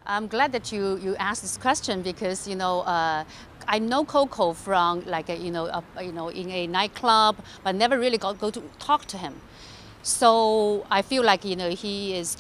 I'm glad that you asked this question because I know Coco from like in a nightclub, but never really go to talk to him. So I feel like he is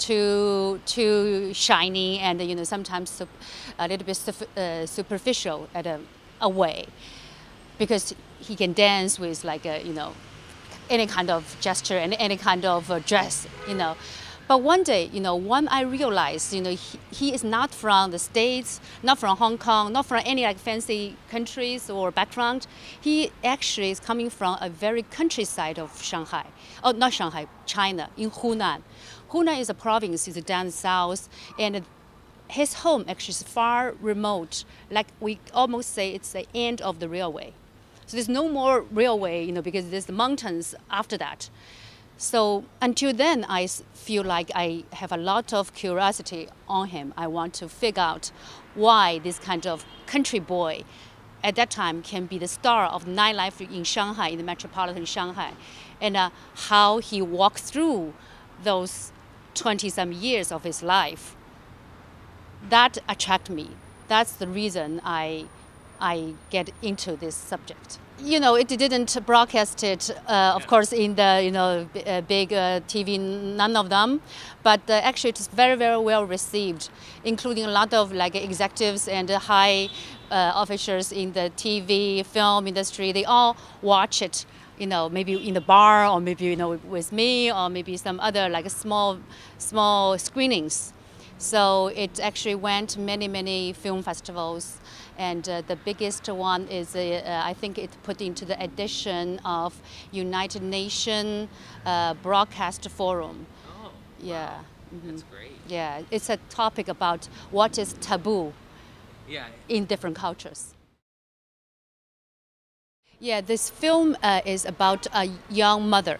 too shiny and sometimes a little bit superficial at a way, because he can dance with like any kind of gesture and any kind of dress. But one day, when I realized, he is not from the States, not from Hong Kong, not from any like fancy countries or background. He actually is coming from a very countryside of Shanghai. Oh, not Shanghai, China, in Hunan. Hunan is a province, it's down south, and his home actually is far remote. Like we almost say it's the end of the railway. So there's no more railway, because there's the mountains after that. So until then, I feel like I have a lot of curiosity on him. I want to figure out why this kind of country boy at that time can be the star of nightlife in Shanghai, in the metropolitan Shanghai, and how he walked through those 20-some years of his life. That attracted me. That's the reason I get into this subject. It didn't broadcast it, of course, in the big TV, none of them, but actually it's very, very well received, including a lot of like executives and high officials in the TV, film industry. They all watch it, maybe in the bar or maybe with me or maybe some other like small screenings. So it actually went to many film festivals. And the biggest one is, I think it put into the edition of United Nations Broadcast Forum. Oh, yeah. Wow. That's great. Yeah, it's a topic about what is taboo in different cultures. Yeah, this film is about a young mother.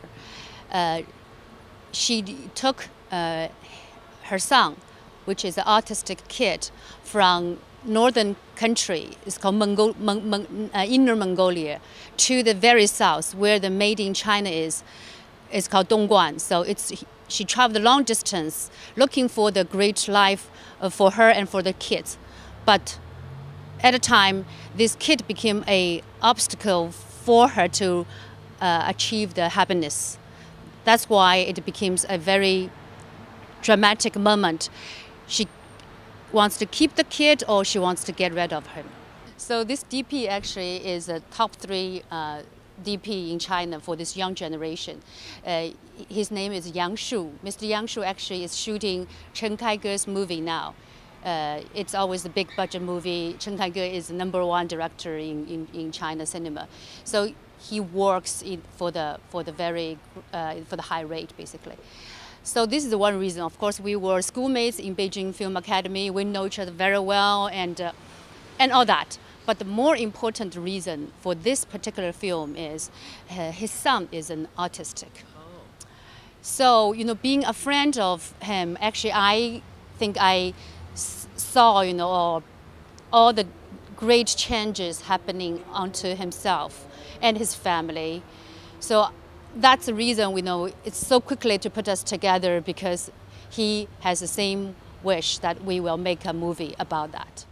She took her son, which is an autistic kid, from northern country, it's called Inner Mongolia, to the very south where the Made in China is. It's called Dongguan. So she traveled a long distance looking for the great life for her and for the kids. But at a time, this kid became an obstacle for her to achieve the happiness. That's why it becomes a very dramatic moment. She wants to keep the kid or she wants to get rid of him. So this DP actually is a top 3 DP in China for this young generation. His name is Yang Shu. Mr. Yang Shu actually is shooting Chen Kaige movie now. It's always a big budget movie. Chen Kaige is the #1 director in China cinema. So he works for the high rate basically. So this is the one reason. Of course, we were schoolmates in Beijing Film Academy. We know each other very well and all that. But the more important reason for this particular film is his son is an autistic. Oh. So, being a friend of him, actually, I think I saw, all the great changes happening onto himself and his family. So that's the reason we know it's so quickly to put us together, because he has the same wish that we will make a movie about that.